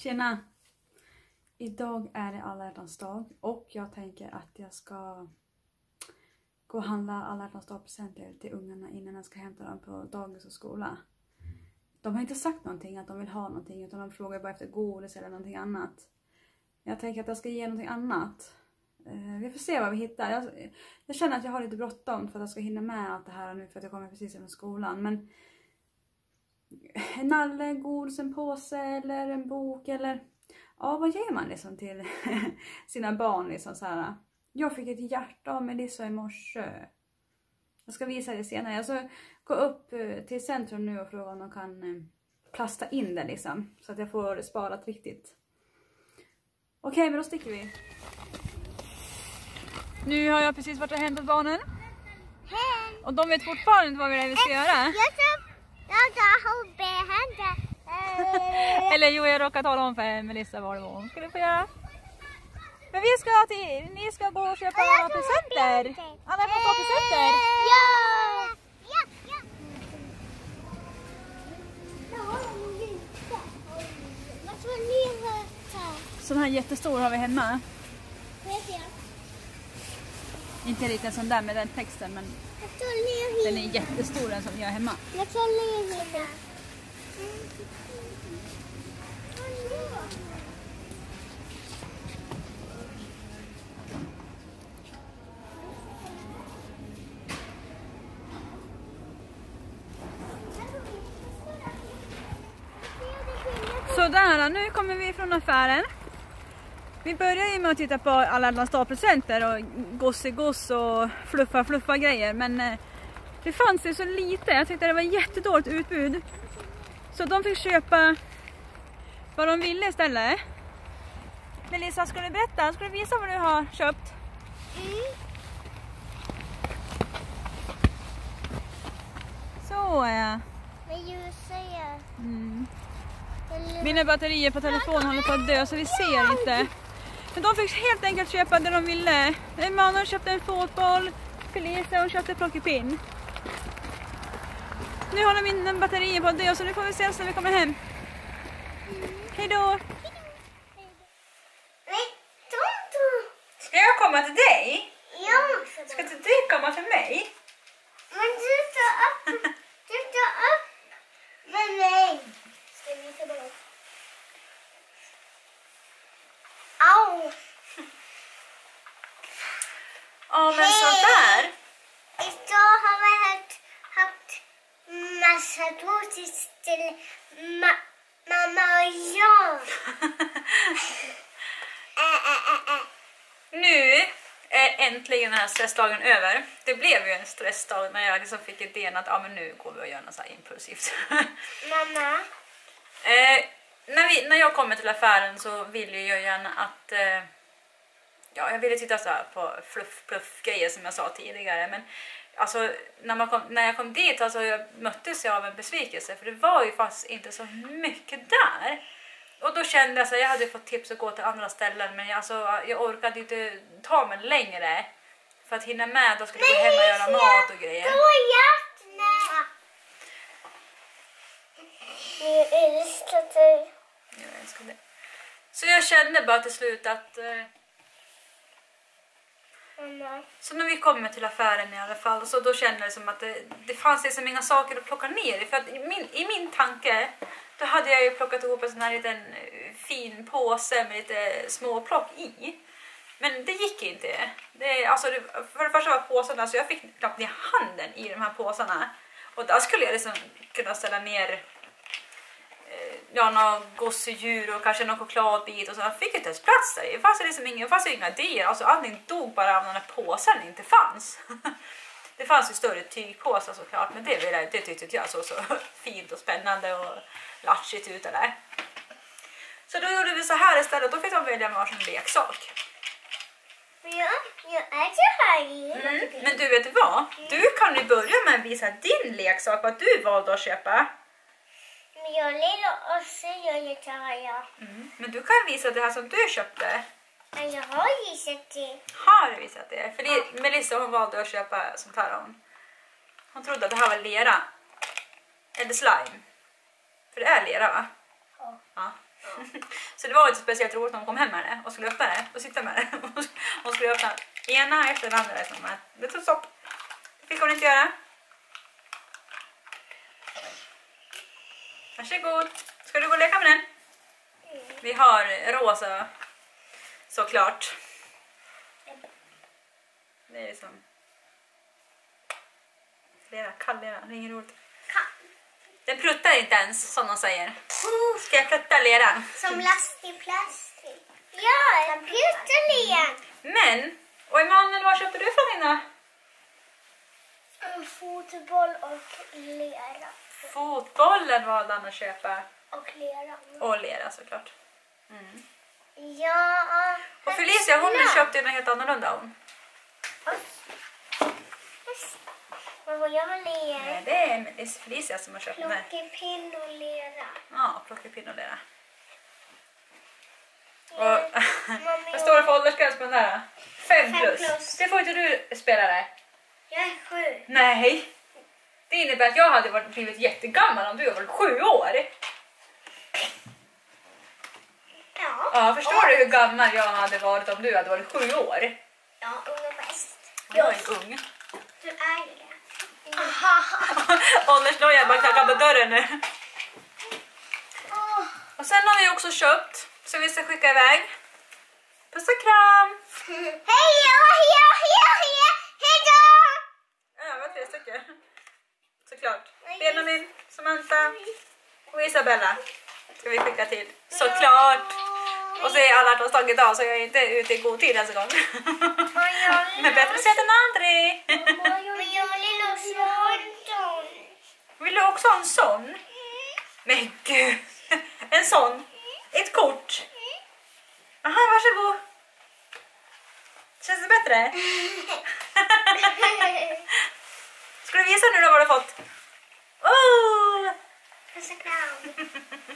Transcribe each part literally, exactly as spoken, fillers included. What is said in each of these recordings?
Tjena! Idag är det alla hjärtans dag och jag tänker att jag ska gå och handla alla hjärtans dag-presenter till ungarna innan jag ska hämta dem på dagis och skola. De har inte sagt någonting att de vill ha någonting, utan de frågar bara efter godis eller någonting annat. Jag tänker att jag ska ge någonting annat. Vi får se vad vi hittar. Jag, jag känner att jag har lite bråttom för att jag ska hinna med allt det här nu, för att jag kommer precis från skolan. Men en nalle, godis, en påse eller en bok eller... Ja, vad ger man liksom till sina barn liksom så här. Jag fick ett hjärta av Melissa i morse. Jag ska visa det senare. Jag ska gå upp till centrum nu och fråga om de kan plasta in det liksom. Så att jag får det sparat riktigt. Okej, men då sticker vi. Nu har jag precis varit och hämtat barnen. Hej! Och de vet fortfarande inte vad vi ska göra. Jag ska, jag ska hoppa hända. Eller jo, jag råkade tala om för Melissa vad det var hon skulle få göra. Men vi ska till, ni ska gå och köpa alla presenter. Alla får ta presenter. Ja! Ja, ja. Sån här jättestor har vi hemma. Inte riktigt en sån där med den texten, men den är jättestor, den som jag har hemma. Jag tar ner henne. Sådär, nu kommer vi från affären. Vi börjar ju med att titta på alla hjärtans dag-presenter och gosse-goss och fluffa-fluffa grejer. Men eh, det fanns ju så lite. Jag tyckte det var jättedåligt utbud. Så de fick köpa vad de ville istället. Melissa, ska du berätta? Ska du visa vad du har köpt? Mm. Så ja. Men jag säger... Mm. Mina batterier på telefonen håller på att dö så vi ser inte. Men de fick helt enkelt köpa det de ville. Emanuel köpte en fotboll, Felicia och köpte plockepinn. Nu håller mina batterier på att dö så nu får vi se när vi kommer hem. Hej då! Ska jag komma till dig? Ja. Ska inte du komma till mig? Men du tar upp, du tar upp med mig. Ska vi ta bort? Au! Ja, men sådär. Idag har vi haft, haft massa godis till ma mamma och jag. äh, äh, äh, äh. Nu är äntligen den här stressdagen över. Det blev ju en stressdag när jag liksom fick idén att ah, men nu går vi och gör något så här impulsivt. Mamma? eh, när, vi, när jag kommer till affären så vill jag gärna att... Eh, ja, jag ville titta så här på fluff-pluff-grejer som jag sa tidigare. Men alltså, när, man kom, när jag kom dit alltså, jag möttes jag av en besvikelse. För det var ju faktiskt inte så mycket där. Och då kände jag att jag hade fått tips att gå till andra ställen. Men jag, alltså, jag orkade inte ta mig längre. För att hinna med, då skulle jag gå hem och göra mat och grejer. Jag älskar dig. Jag älskar det. Så jag kände bara till slut att... Eh, Mamma. Så när vi kommer till affären i alla fall, så då kände jag som att det, det fanns liksom inga saker att plocka ner i. För att i min, i min tanke, då hade jag ju plockat ihop en sån här liten fin påse med lite små plock i. Men det gick inte. Det, alltså det, för det första var påsarna, så jag fick knappt ner handen i de här påsarna. Och där skulle jag liksom kunna ställa ner ja, några gosedjur och kanske någon chokladbit och så. Jag fick inte ens plats där. Det fanns liksom inga, det fanns inga idéer. Alltså allting dog bara av den här påsen inte fanns. Det fanns ju större tygpåsar såklart, men det, det, det tyckte jag så, så fint och spännande och latchigt ut där. Så då gjorde vi så här istället. Då fick de välja med varsin leksak. Ja, jag äter här i. Mm. Men du vet vad? Du kan ju börja med att visa din leksak, vad du valde att köpa. Men jag lilla och säger lite här, ja. Mm. Men du kan visa det här som du köpte. Men jag har visat det. Har du visat det? För det, Melissa hon valde att köpa sånt här. Hon, hon trodde att det här var lera. Eller slime. För det är lera, va? Ja. Ja. Så det var inte speciellt roligt när hon kom hem med det och skulle öppna det och sitta med det. Hon skulle öppna ena efter den andra. Liksom. Det tog stopp. Det fick hon inte göra. Varsågod. Ska du gå och leka med den? Vi har rosa såklart. Det är liksom flera kallera. Det är inget roligt. Den pruttar inte ens, som de säger. Ska jag prutta leran? Som lastig plastik. Ja, den pruttar leran. Men, och Emanuel, var köpte du från dina? En fotboll och lera. Fotbollen valde han att köpa. Och lera. Och lera såklart. Mm. Ja. Och Felicia, hon köpte ju något helt annorlunda hon. Men vad gör lera? Nej, det är, det är Felicia som har köpt den här. Plockepinn och lera. Ja, plockepinn och lera. Ja, Och, mamma, vad står det för åldersgräns på den där? Fem Fem plus. plus. Det får inte du spela där. Jag är sju. Nej. Det innebär att jag hade varit, blivit jättegammal om du var sju år. Ja. Ja, förstår du hur gammal jag hade varit om du hade varit sju år? Ja, ung och bäst. Jag är ung. Du är ju det. Aha. Åldersnoja, bara knackar på dörren nu. Åh. Och sen har vi också köpt, så vi ska skicka iväg. Puss och kram! Hej då, hej då, hej då, hej då! Ja, det var tre stycken. Såklart. Benjamin, Samantha och Isabella ska vi skicka till. Såklart! Och så är alla hjärtans dag idag så jag är inte ute i god tid ens en gång. Men bättre sent än aldrig. Men jag vill också ha en sån. Vill du också ha en sån? Men gud! En sån? Ett kort? Aha, varsågod. Känns det bättre? Ska du visa nu då vad du har fått? Oh! Puss och kram.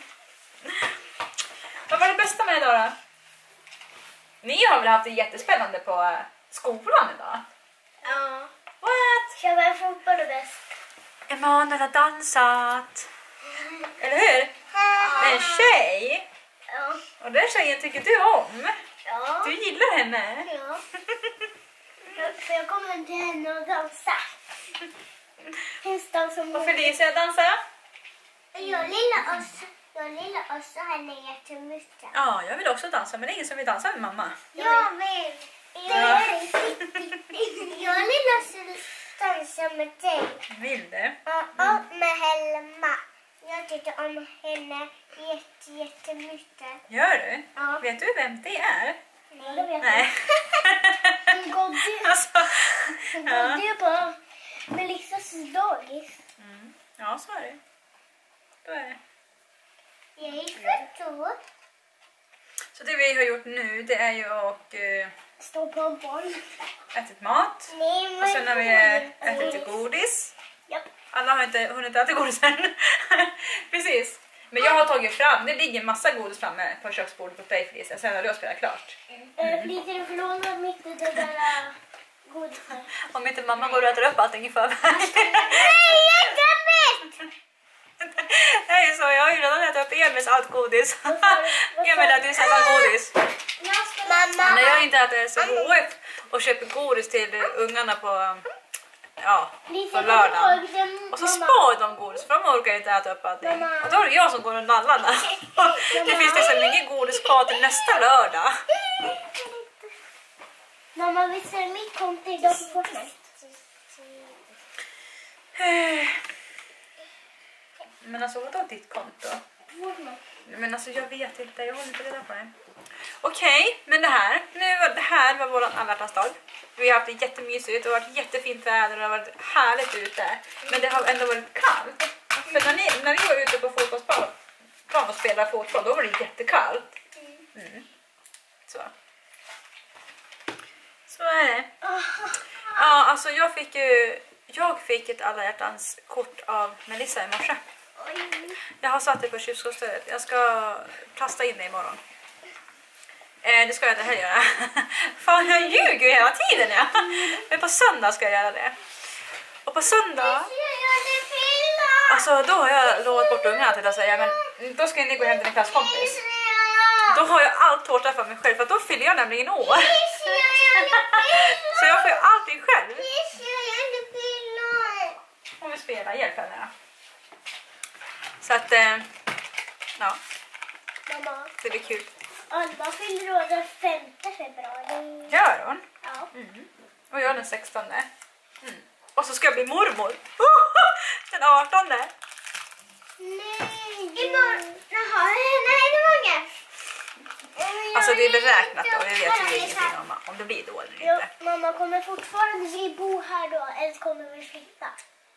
Vad var det bästa med idag då? Ni har väl haft det jättespännande på skolan idag? Ja. What? Jag var fotboll och bäst. Emanuel har dansat. Eller hur? Med en tjej. Ja. Och den tjejen tycker du om. Ja. Du gillar henne. Ja. För jag kommer hem till henne och dansa. Finns de som... Och Felicia dansar. Jag lilla oss. Jag lilla oss och henne jättemycket. Ja, jag vill också dansa, men det är ingen som vill dansa med mamma. Jag vill. Jag vill. Jag lilla oss dansa med dig. Vill du? Ja, och med Helma. Jag tycker om henne jätte, jättemycket. Gör du? Ja. Vet du vem det är? Nej, det vet Nej. jag. Hon gådde, Alltså, hon ja. gådde på Melissas dagis. Mm. Ja, så är det. Då är det. Jag är förstår. Så det vi har gjort nu, det är ju att uh, Stå på en boll. ätit mat. Nej, men... Och sen har vi uh, ätit lite godis. Japp. Alla har inte hunnit äta godis än. Precis. Men jag har tagit fram, det ligger en massa godis framme på köksbordet på dig Felicia. Sen har du spelat klart. Mm. Flitar du förlåna mitt i det där äh, godiset? Om inte mamma går och äter upp allting i förväg. Nej, jättemätt! Det är ju så, jag har ju redan ätit upp Emils allt godis. Varför- Emil äter ju sällan godis. Mamma. När jag inte äter S M H F och köper godis till ungarna på, ja, på lördagen. Och så spar de godis för de orkar inte äta upp allting. Mamma. Och då är det jag som går och nallar där. Det finns liksom ingen godis kvar till nästa lördag. Mamma, visst är det mitt konto idag på Fortnite? Men alltså vadå ditt konto? Fortnite. Men alltså jag vet inte, jag håller inte reda på det. Okej, okay, men det här, nu var, det här var vår alla hjärtans dag. Vi har haft det jättemysigt, det har varit jättefint väder och det har varit härligt ute. Men det har ändå varit kallt. För när ni, när ni var ute på fotbollsplan och spelade fotboll, då var det jättekallt. Mm. Så. Så är det. Ja, alltså jag fick ju, jag fick ett alla hjärtans kort av Melissa i morse. Jag har satt det på kylskåpsstödet. Jag ska kasta in det imorgon. Eh, det ska jag inte heller göra. Fan, jag ljuger ju hela tiden. Ja. Men på söndag ska jag göra det. Och på söndag... Alltså då har jag lovat bort ungarna till att säga. Men då ska ni gå hem till en klasskompis. Pilla! Då har jag allt tårta för mig själv för då fyller jag nämligen år. Pissa, jag vill pilla! Så jag får ju allting själv. Pissa, jag vill pilla! Om vi spelar, hjälp henne. Så att, eh, ja, Mamma, det blir kul. Alma fyller år den femte februari. Gör hon? Ja. Mm. Och jag den sextonde. Mm. Och så ska jag bli mormor. Den artonde. Nej. Imorgon. Jaha, nej det var inget. Alltså det är beräknat och jag vet ju ingenting om, om det blir då eller Ja, inte. mamma kommer fortfarande vi bo här då, eller kommer vi flytta?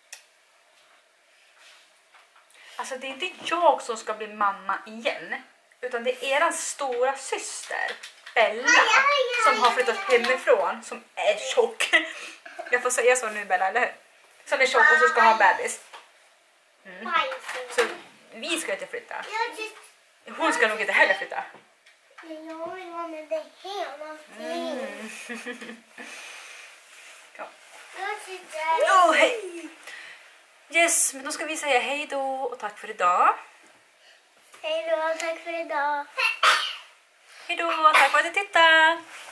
Alltså det är inte jag som ska bli mamma igen. Utan det är eran stora syster Bella som har flyttat hemifrån som är tjock. Jag får säga så nu Bella, eller hur? Som är tjock och så ska ha bebis. Mm. Så vi ska inte flytta. Jag tycker Hon ska nog inte heller flytta. jag vill vara med dig hela tiden. Mm. Ja. Jag tycker... Jo, hej! Yes, men då ska vi säga hej då och tack för idag. Hej då, tack för idag. Hej då, tack för att du tittade!